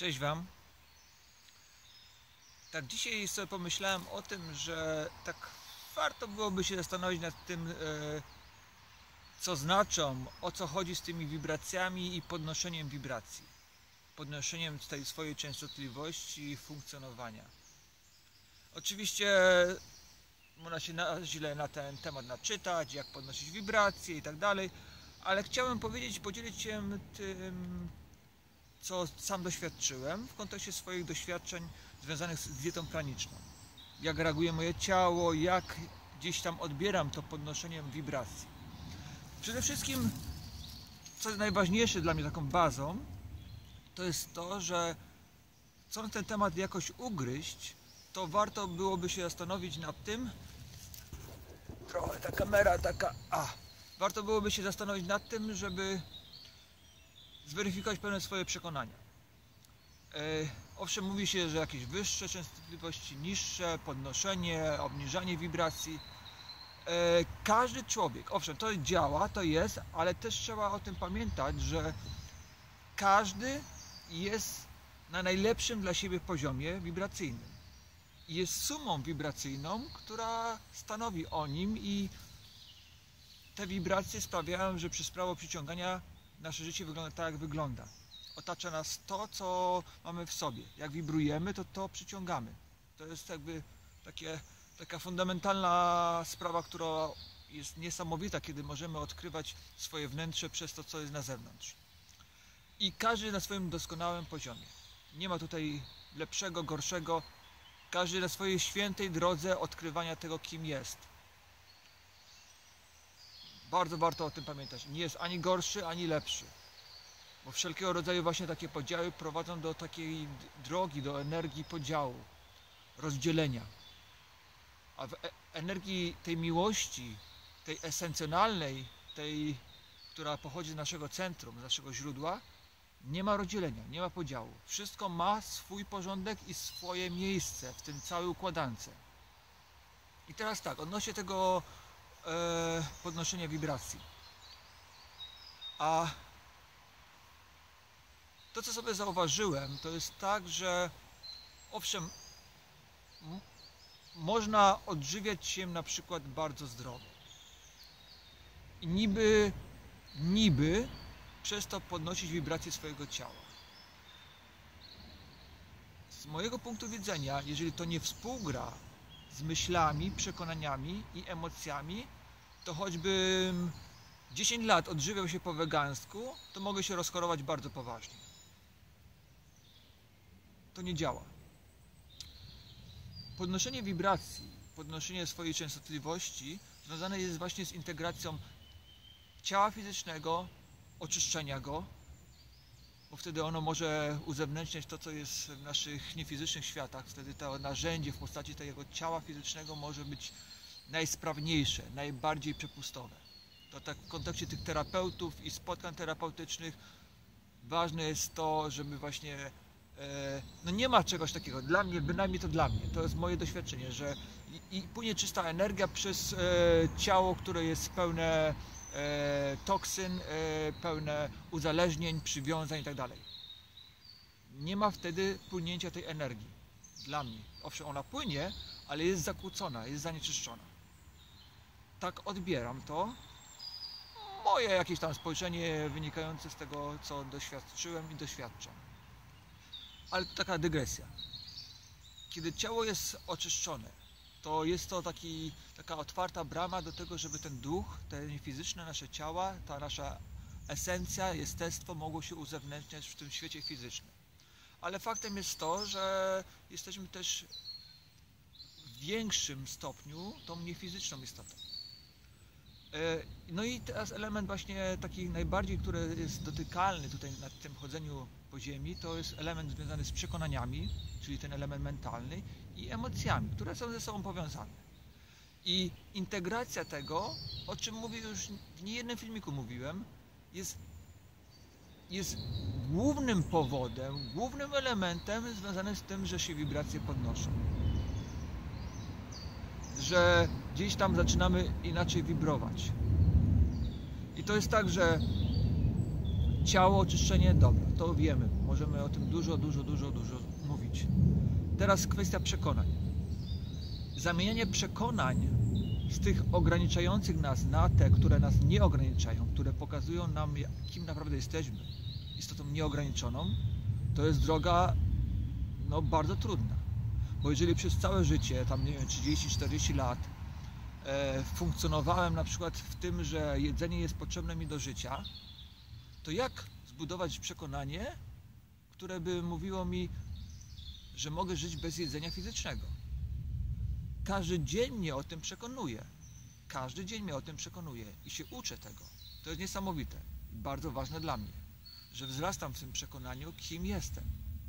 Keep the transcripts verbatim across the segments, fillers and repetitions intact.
Cześć Wam. Tak, dzisiaj sobie pomyślałem o tym, że tak warto byłoby się zastanowić nad tym, e, co znaczą, o co chodzi z tymi wibracjami i podnoszeniem wibracji. Podnoszeniem tej swojej częstotliwości i funkcjonowania. Oczywiście można się na, źle na ten temat naczytać, jak podnosić wibracje i tak dalej, ale chciałem powiedzieć, podzielić się tym, co sam doświadczyłem w kontekście swoich doświadczeń związanych z dietą praniczną. Jak reaguje moje ciało, jak gdzieś tam odbieram to podnoszeniem wibracji. Przede wszystkim, co jest najważniejsze dla mnie taką bazą, to jest to, że chcąc ten temat jakoś ugryźć, to warto byłoby się zastanowić nad tym, trochę ta kamera taka, a, warto byłoby się zastanowić nad tym, żeby zweryfikować pewne swoje przekonania. E, owszem, mówi się, że jakieś wyższe częstotliwości, niższe, podnoszenie, obniżanie wibracji. E, każdy człowiek, owszem, to działa, to jest, ale też trzeba o tym pamiętać, że każdy jest na najlepszym dla siebie poziomie wibracyjnym. Jest sumą wibracyjną, która stanowi o nim i te wibracje sprawiają, że przez prawo przyciągania nasze życie wygląda tak, jak wygląda. Otacza nas to, co mamy w sobie. Jak wibrujemy, to to przyciągamy. To jest jakby takie, taka fundamentalna sprawa, która jest niesamowita, kiedy możemy odkrywać swoje wnętrze przez to, co jest na zewnątrz. I każdy na swoim doskonałym poziomie. Nie ma tutaj lepszego, gorszego. Każdy na swojej świętej drodze odkrywania tego, kim jest. Bardzo warto o tym pamiętać. Nie jest ani gorszy, ani lepszy. Bo wszelkiego rodzaju właśnie takie podziały prowadzą do takiej drogi, do energii podziału, rozdzielenia. A w energii tej miłości, tej esencjonalnej, tej, która pochodzi z naszego centrum, z naszego źródła, nie ma rozdzielenia, nie ma podziału. Wszystko ma swój porządek i swoje miejsce w tym całej układance. I teraz tak, odnośnie tego e, podnoszenia wibracji. A to, co sobie zauważyłem, to jest tak, że owszem, można odżywiać się na przykład bardzo zdrowo. I niby, niby przez to podnosić wibracje swojego ciała. Z mojego punktu widzenia, jeżeli to nie współgra z myślami, przekonaniami i emocjami, to choćbym dziesięć lat odżywiał się po wegańsku, to mogę się rozchorować bardzo poważnie. To nie działa. Podnoszenie wibracji, podnoszenie swojej częstotliwości związane jest właśnie z integracją ciała fizycznego, oczyszczenia go, bo wtedy ono może uzewnętrzniać to, co jest w naszych niefizycznych światach. Wtedy to narzędzie w postaci tego ciała fizycznego może być najsprawniejsze, najbardziej przepustowe. To tak w kontekście tych terapeutów i spotkań terapeutycznych ważne jest to, żeby właśnie e, no nie ma czegoś takiego, dla mnie, bynajmniej to dla mnie, to jest moje doświadczenie, że i, i płynie czysta energia przez e, ciało, które jest pełne e, toksyn, e, pełne uzależnień, przywiązań i tak dalej. Nie ma wtedy płynięcia tej energii, dla mnie. Owszem, ona płynie, ale jest zakłócona, jest zanieczyszczona. Tak odbieram to. Moje jakieś tam spojrzenie wynikające z tego, co doświadczyłem i doświadczam. Ale to taka dygresja. Kiedy ciało jest oczyszczone, to jest to taki, taka otwarta brama do tego, żeby ten duch, te fizyczne nasze ciała, ta nasza esencja, jestestwo mogło się uzewnętrzniać w tym świecie fizycznym. Ale faktem jest to, że jesteśmy też w większym stopniu tą niefizyczną istotą. No i teraz element właśnie taki najbardziej, który jest dotykalny tutaj na tym chodzeniu po ziemi, to jest element związany z przekonaniami, czyli ten element mentalny, i emocjami, które są ze sobą powiązane. I integracja tego, o czym mówię już w niejednym filmiku mówiłem, jest, jest głównym powodem, głównym elementem związanym z tym, że się wibracje podnoszą. Że gdzieś tam zaczynamy inaczej wibrować. I to jest tak, że Ciało, oczyszczenie, dobra, to wiemy. Możemy o tym dużo, dużo, dużo, dużo mówić. Teraz kwestia przekonań. Zamienianie przekonań z tych ograniczających nas na te, które nas nie ograniczają, które pokazują nam, kim naprawdę jesteśmy, istotą nieograniczoną, to jest droga no, bardzo trudna. Bo jeżeli przez całe życie, tam nie wiem, trzydzieści czterdzieści lat, e, funkcjonowałem na przykład w tym, że jedzenie jest potrzebne mi do życia, to jak zbudować przekonanie, które by mówiło mi, że mogę żyć bez jedzenia fizycznego? Każdy dzień mnie o tym przekonuje. Każdy dzień mnie o tym przekonuje i się uczę tego. To jest niesamowite i bardzo ważne dla mnie, że wzrastam w tym przekonaniu, kim jestem.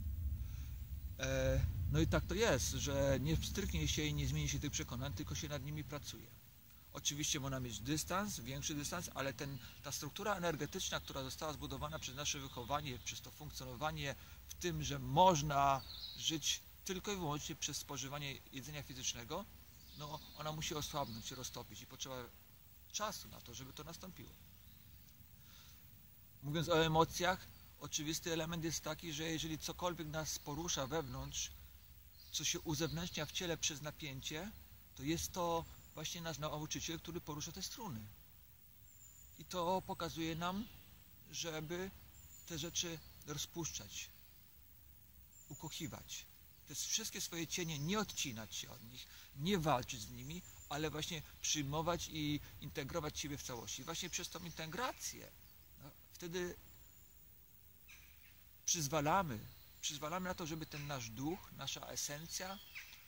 E, no i tak to jest, że nie wstryknie się i nie zmieni się tych przekonań, tylko się nad nimi pracuje. Oczywiście można mieć dystans, większy dystans, ale ten, ta struktura energetyczna, która została zbudowana przez nasze wychowanie, przez to funkcjonowanie w tym, że można żyć tylko i wyłącznie przez spożywanie jedzenia fizycznego, no ona musi osłabnąć, roztopić i potrzeba czasu na to, żeby to nastąpiło. Mówiąc o emocjach, oczywisty element jest taki, że jeżeli cokolwiek nas porusza wewnątrz, co się uzewnętrznia w ciele przez napięcie, to jest to właśnie nasz nauczyciel, który porusza te struny. I to pokazuje nam, żeby te rzeczy rozpuszczać, ukochiwać. Te wszystkie swoje cienie, nie odcinać się od nich, nie walczyć z nimi, ale właśnie przyjmować i integrować siebie w całości. Właśnie przez tą integrację no, wtedy przyzwalamy, przyzwalamy na to, żeby ten nasz duch, nasza esencja,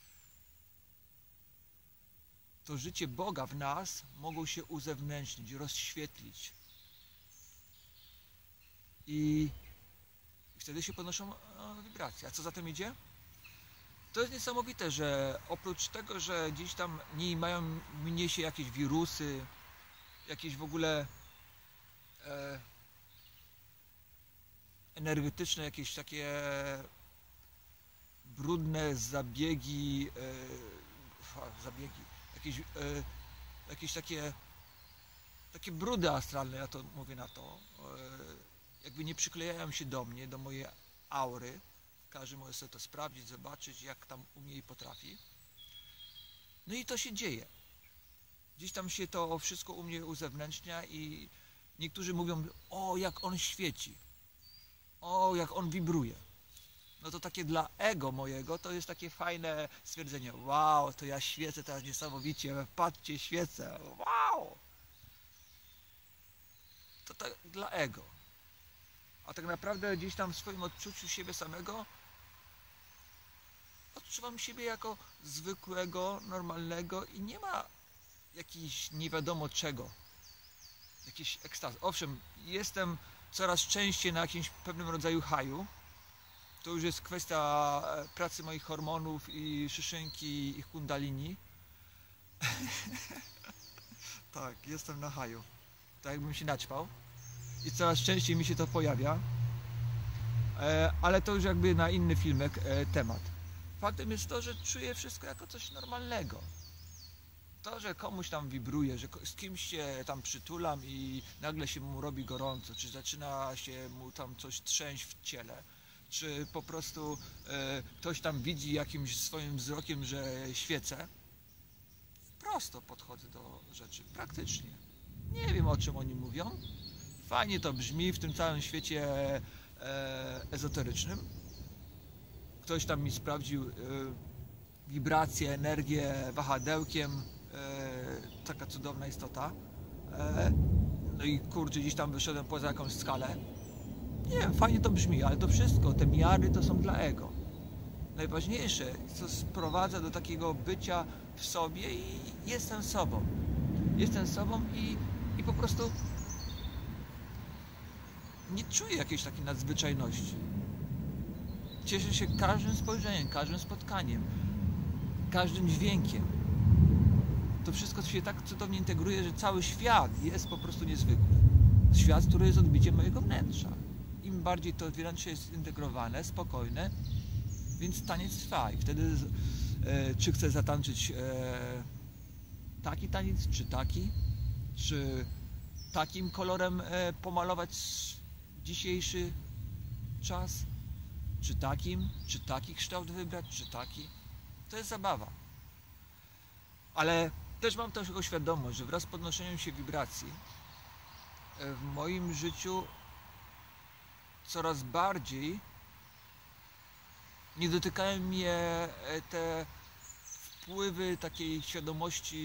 to życie Boga w nas mogło się uzewnętrznić, rozświetlić. I, i wtedy się podnoszą o, wibracje. A co za tym idzie? To jest niesamowite, że oprócz tego, że gdzieś tam nie mają mnie się jakieś wirusy, jakieś w ogóle e, energetyczne, jakieś takie brudne zabiegi, e, zabiegi, jakieś, e, jakieś takie, takie brudy astralne, ja to mówię na to, e, jakby nie przyklejają się do mnie, do mojej aury. Każdy może sobie to sprawdzić, zobaczyć, jak tam umie i potrafi. No i to się dzieje. Gdzieś tam się to wszystko u mnie uzewnętrznia i niektórzy mówią, o jak on świeci, o jak on wibruje. No to takie dla ego mojego to jest takie fajne stwierdzenie, wow, to ja świecę teraz niesamowicie, patrzcie, świecę, wow. To tak dla ego. A tak naprawdę gdzieś tam w swoim odczuciu siebie samego odczuwam siebie jako zwykłego, normalnego i nie ma jakiejś nie wiadomo czego, jakiejś ekstazy. Owszem, jestem coraz częściej na jakimś pewnym rodzaju haju. To już jest kwestia pracy moich hormonów i szyszynki i kundalini. Tak, jestem na haju. Tak jakbym się naćpał. I coraz częściej mi się to pojawia. E, ale to już jakby na inny filmek e, temat. Faktem jest to, że czuję wszystko jako coś normalnego. To, że komuś tam wibruje, że z kimś się tam przytulam i nagle się mu robi gorąco, czy zaczyna się mu tam coś trzęść w ciele, czy po prostu e, ktoś tam widzi jakimś swoim wzrokiem, że świecę, prosto podchodzę do rzeczy, praktycznie. Nie wiem, o czym oni mówią. Fajnie to brzmi w tym całym świecie e, ezoterycznym. Ktoś tam mi sprawdził e, wibrację, energię wahadełkiem. E, taka cudowna istota. E, no i kurczę, gdzieś tam wyszedłem poza jakąś skalę. Nie wiem, fajnie to brzmi, ale to wszystko, te miary to są dla ego. Najważniejsze, co sprowadza do takiego bycia w sobie i jestem sobą. Jestem sobą i, i po prostu nie czuję jakiejś takiej nadzwyczajności. Cieszę się każdym spojrzeniem, każdym spotkaniem, każdym dźwiękiem. To wszystko się tak cudownie integruje, że cały świat jest po prostu niezwykły. Świat, który jest odbiciem mojego wnętrza. Im bardziej to wnętrze jest zintegrowane, spokojne, więc taniec trwa. I wtedy e, czy chcę zatańczyć e, taki taniec, czy taki, czy takim kolorem e, pomalować dzisiejszy czas, czy takim, czy taki kształt wybrać, czy taki. To jest zabawa. Ale też mam tego świadomość, że wraz z podnoszeniem się wibracji w moim życiu coraz bardziej nie dotykają mnie te wpływy takiej świadomości,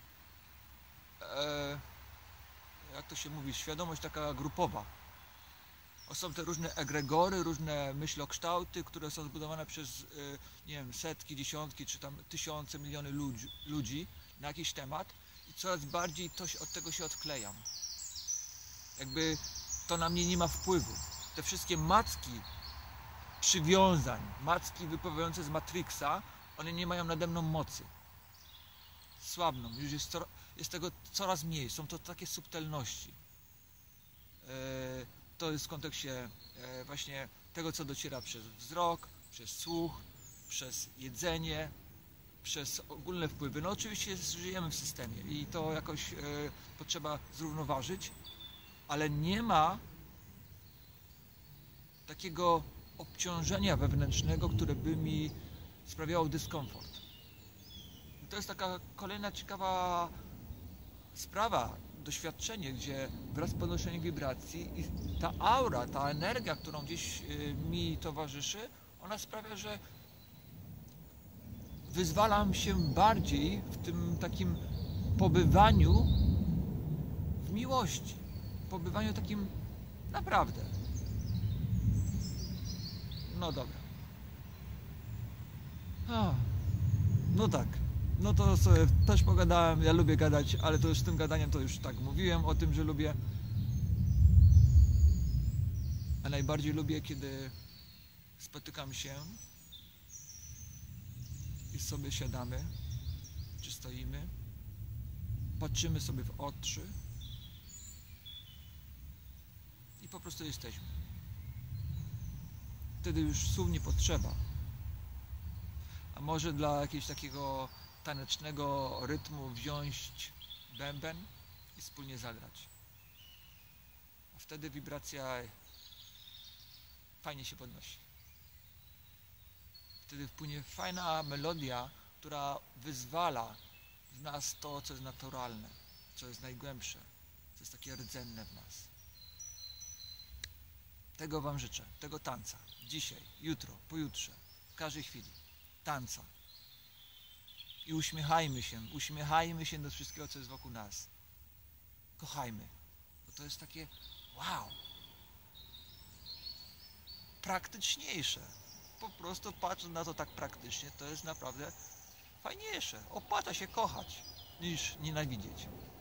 e, jak to się mówi, świadomość taka grupowa. Są te różne egregory, różne myślokształty, które są zbudowane przez, e, nie wiem, setki, dziesiątki, czy tam tysiące, miliony ludzi, ludzi na jakiś temat i coraz bardziej to się, od tego się odklejam. Jakby to na mnie nie ma wpływu. Te wszystkie macki przywiązań, macki wypływające z Matrixa, one nie mają nade mną mocy. Słabną, już jest, co, jest tego coraz mniej, są to takie subtelności. E, to jest w kontekście e, właśnie tego, co dociera przez wzrok, przez słuch, przez jedzenie, przez ogólne wpływy. No oczywiście żyjemy w systemie i to jakoś e, potrzeba zrównoważyć, ale nie ma takiego obciążenia wewnętrznego, które by mi sprawiało dyskomfort. I to jest taka kolejna ciekawa sprawa, doświadczenie, gdzie wraz z podnoszeniem wibracji i ta aura, ta energia, którą gdzieś mi towarzyszy, ona sprawia, że wyzwalam się bardziej w tym takim pobywaniu w miłości, pobywaniu takim naprawdę. No dobra. A, no tak. No to sobie też pogadałem, ja lubię gadać, ale to już z tym gadaniem to już tak mówiłem o tym, że lubię. A najbardziej lubię, kiedy spotykam się i sobie siadamy, czy stoimy, patrzymy sobie w oczy i po prostu jesteśmy. Wtedy już słów nie potrzeba. A może dla jakiegoś takiego tanecznego rytmu wziąć bęben i wspólnie zagrać. A wtedy wibracja fajnie się podnosi. Wtedy wpłynie fajna melodia, która wyzwala w nas to, co jest naturalne, co jest najgłębsze, co jest takie rdzenne w nas. Tego Wam życzę, tego tańca. Dzisiaj, jutro, pojutrze, w każdej chwili. Tańca. I uśmiechajmy się, uśmiechajmy się do wszystkiego, co jest wokół nas. Kochajmy, bo to jest takie wow. Praktyczniejsze. Po prostu patrząc na to tak praktycznie, to jest naprawdę fajniejsze. Opłaca się kochać, niż nienawidzieć.